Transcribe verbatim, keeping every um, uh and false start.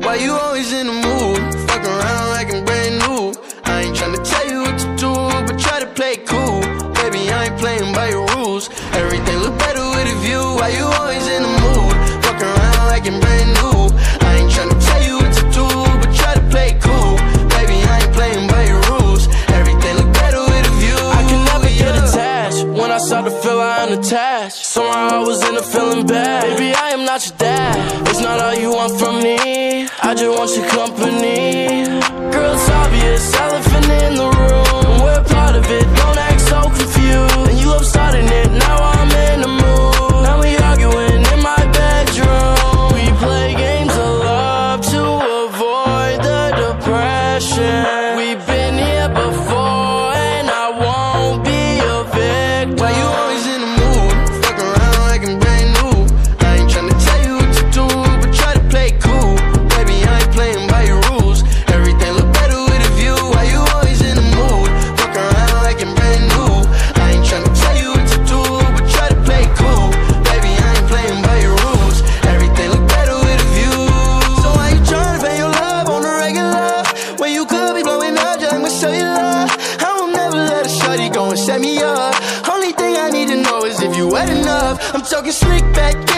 Why you always in the mood? Fuck around like I'm brand new. I ain't tryna tell you what to do, but try to play it cool. Baby, I ain't playing by your rules. Everything look better with a view. Why you always in the mood? Fuck around like I'm brand new. I ain't tryna tell you what to do, but try to play it cool. Baby, I ain't playing by your rules. Everything look better with a view. I can never yeah. get attached. When I start to feel I unattached, somehow I was in a feeling bad. Baby, I am not your dad. It's not all you want from me. I just want your company. Girl, it's obvious, elephant in the room. We're part of it, don't act so confused. And you love starting it, now I'm in the mood. Now we arguing in my bedroom. We play games of love to avoid the depression. We've been here before and I won't be a victim. Why you always in the mood? Fuck around like I'm brand new. I ain't tryna tell you what to do, but try to play it cool. Baby, I ain't playing by your rules. Everything look better with a view. Why you always in the mood? Fuck around like I'm brand new. I ain't tryna tell you what to do, but try to play it cool. Baby, I ain't playing by your rules. Everything look better with a view. So why you tryna pay your love on the regular when you could be blowing up just with cellular? I will never let a shorty go and set me up. Only thing I need to know is if you wet enough. I'm talking slick back.